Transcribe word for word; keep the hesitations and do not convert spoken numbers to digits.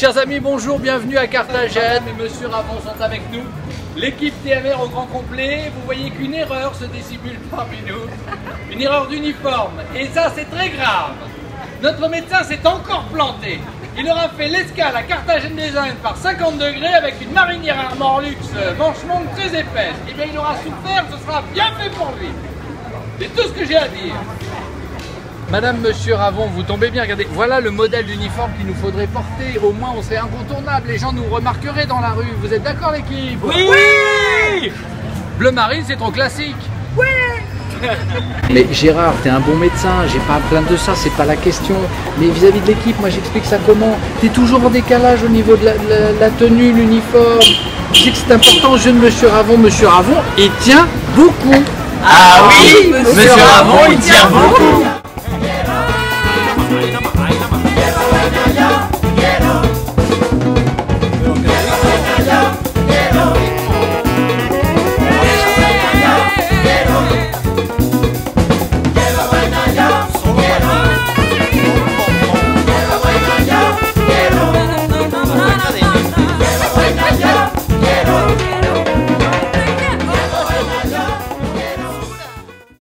Chers amis, bonjour, bienvenue à Carthagène. Et Monsieur Ravon sont avec nous. L'équipe T M R au grand complet. Vous voyez qu'une erreur se dissimule parmi nous. Une erreur d'uniforme. Et ça, c'est très grave. Notre médecin s'est encore planté. Il aura fait l'escale à Carthagène des Indes par cinquante degrés avec une marinière Armor-Luxe manche longue très épaisse. Et bien il aura souffert, ce sera bien fait pour lui. C'est tout ce que j'ai à dire. Madame, Monsieur Ravon, vous tombez bien, regardez, voilà le modèle d'uniforme qu'il nous faudrait porter, au moins on serait incontournable, les gens nous remarqueraient dans la rue, vous êtes d'accord l'équipe? Oui, oui. Bleu marine, c'est trop classique. Oui. Mais Gérard, t'es un bon médecin, j'ai pas à me plaindre de ça, c'est pas la question. Mais vis-à-vis de l'équipe, moi j'explique ça comment? T'es toujours en décalage au niveau de la, la, la tenue, l'uniforme. Je sais que c'est important, jeune Monsieur Ravon, Monsieur Ravon, il tient beaucoup. Ah oui, Monsieur, Monsieur Ravon, il tient beaucoup.